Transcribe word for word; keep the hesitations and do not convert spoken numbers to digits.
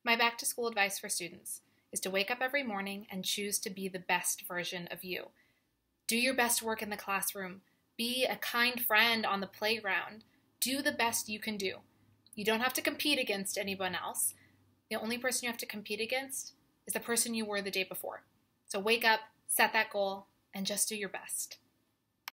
My back to school advice for students is to wake up every morning and choose to be the best version of you. Do your best work in the classroom. Be a kind friend on the playground. Do the best you can do. You don't have to compete against anyone else. The only person you have to compete against is the person you were the day before. So wake up, set that goal, and just do your best.